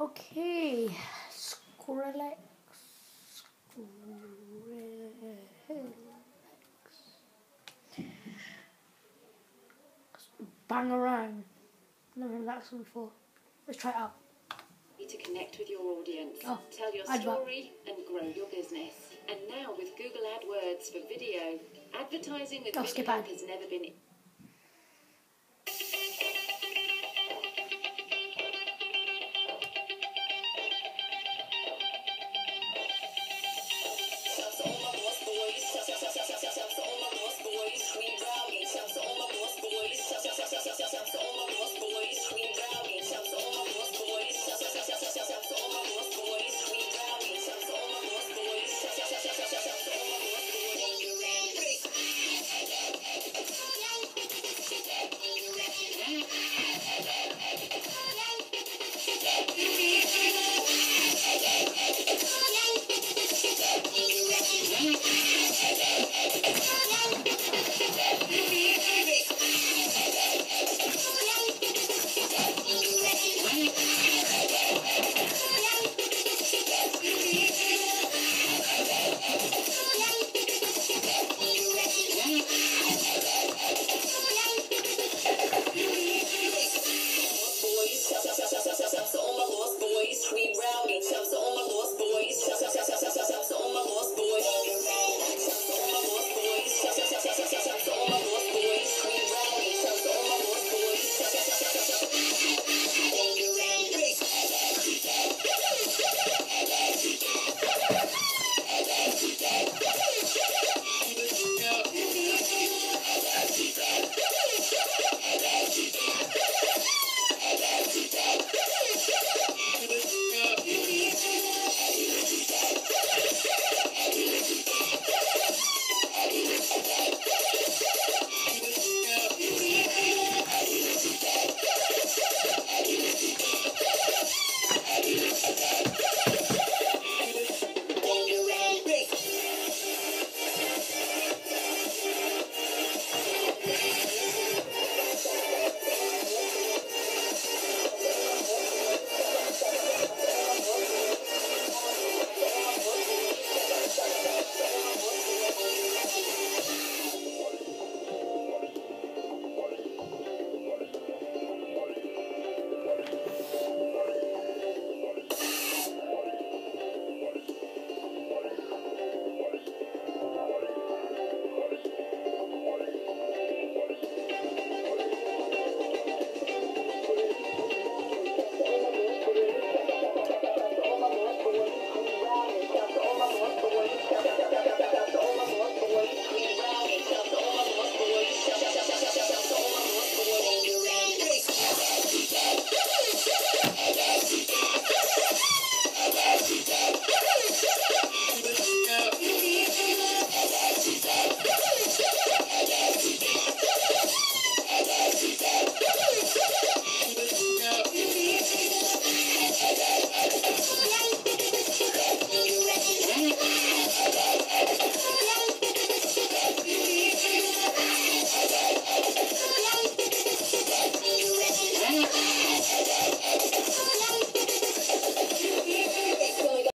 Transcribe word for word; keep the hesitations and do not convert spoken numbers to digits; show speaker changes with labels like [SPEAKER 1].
[SPEAKER 1] Okay, Skrillex. Skrillex. Bangarang. Never heard that song before. Let's try it out.
[SPEAKER 2] To connect with your audience,
[SPEAKER 1] oh,
[SPEAKER 2] tell your
[SPEAKER 1] advert.
[SPEAKER 2] story and grow your business. And now with Google AdWords for video, advertising with
[SPEAKER 1] oh,
[SPEAKER 2] video has never been